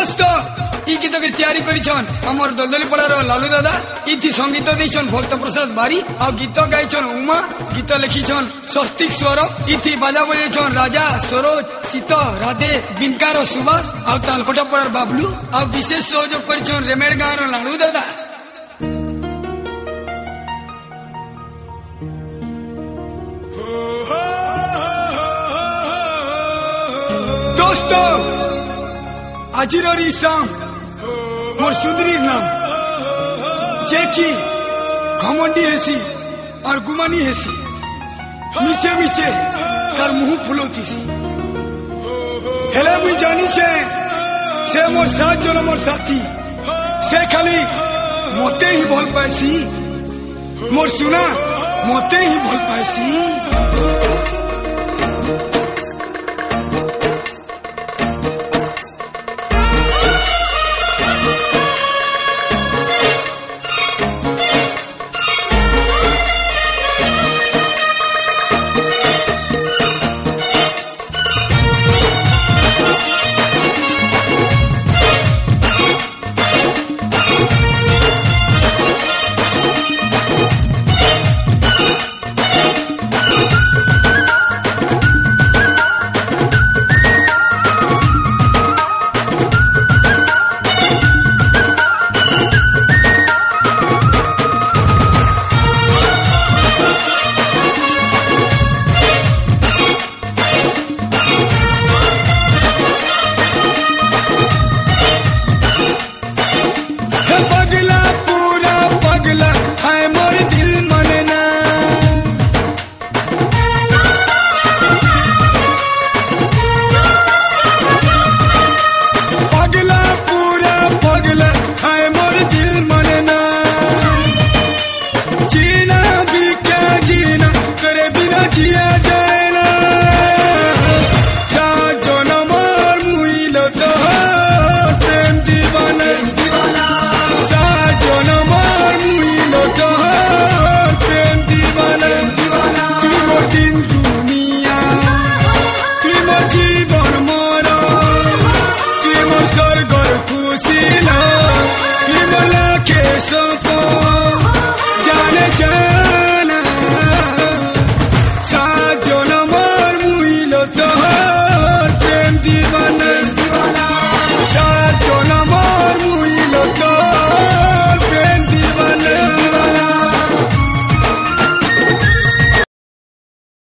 दोस्त ई गीत के तैयारी करिछन हमर दलदली पड़ार लालू दादा। इथि संगीत देछन भक्त प्रसाद बारी आ गीत गाइछन उमा। गीत लिखिछन स्वस्तिक स्वर। इथि बाजा बजाइछन राजा सरोज सीत राधे बिनकार सुभाष आ तालकोटा पड़ार बाबलू आ विशेष सहयोग करिछन रेमेड़ गाँव लालू दादा। दोस्त आजिर शाम मोर सुंदरी नाम जेकी घमंडी हेसी और गुमानी हेसी मिसे मिसे तार मुह फुलौती हेले मुई जानी छे से मोर साथ जन मोर साथी से खाली मते ही भल पाइसी मोर सुना मते ही भल पाइसी।